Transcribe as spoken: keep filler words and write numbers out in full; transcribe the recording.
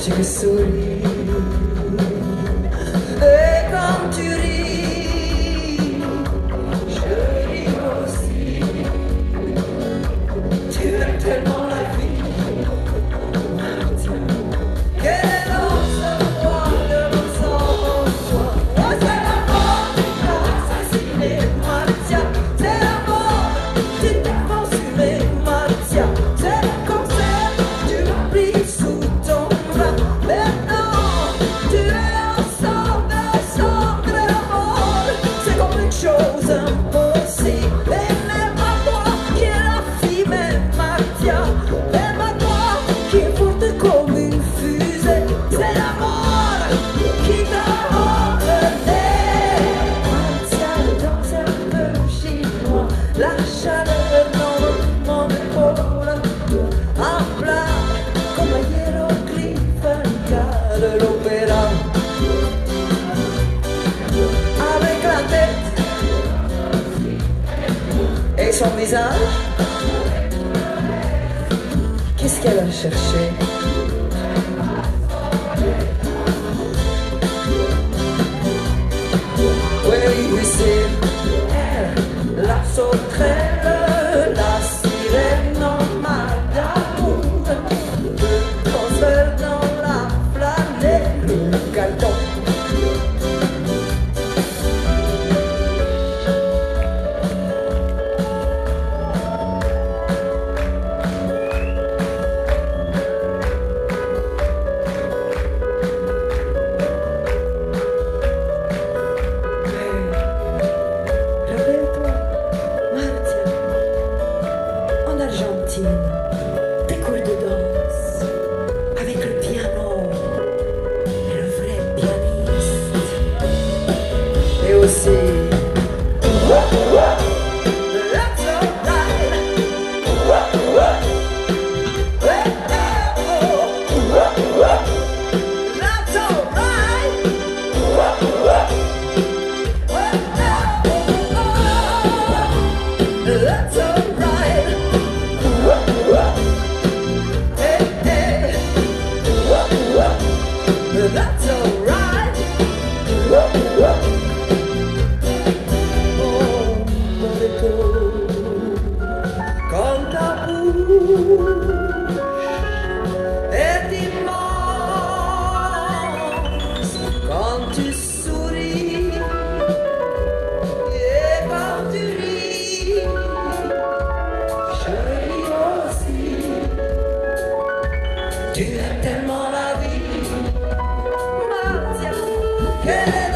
tu souris. Et quand tu ris, je ris aussi. Tu aimes tellement la vie, Martia. Quel est l'ensemble de l'ensemble en toi? Oh, c'est la mort qui t'a assassiné, Martia. C'est la mort qui t'a consumé, Martia. C'est le cancer, tu m'as pris sous ton bras. Maintenant, tu es ensemble, ensemble de la mort. C'est comme une chose impossible. Et même à toi qui est la fille, même Martia. Même à toi qui est forte comme une fusée. C'est la mort qui t'a emmené. Martia, danse un peu chez moi. La chaleur dans mon épaule. En plat comme un hiéroglyphe de l'opéra. Avec la tête et son visage, qu'est-ce qu'elle a cherché? Oui, oui, c'est elle, la sauterelle, la sirène en madame, le transfert dans la flanelle, le gâteau. Rappelle-toi, Martia, en Argentine, des cours de danse avec le piano et le vrai pianiste. Et aussi Let's Ride. Let's That's alright. Hey, hey. That's alright. Oh, Monaco, quand ta bouche est immense, quand tu souris et quand tu ris. Je ris aussi. Tu aimes tellement la vie, Martia.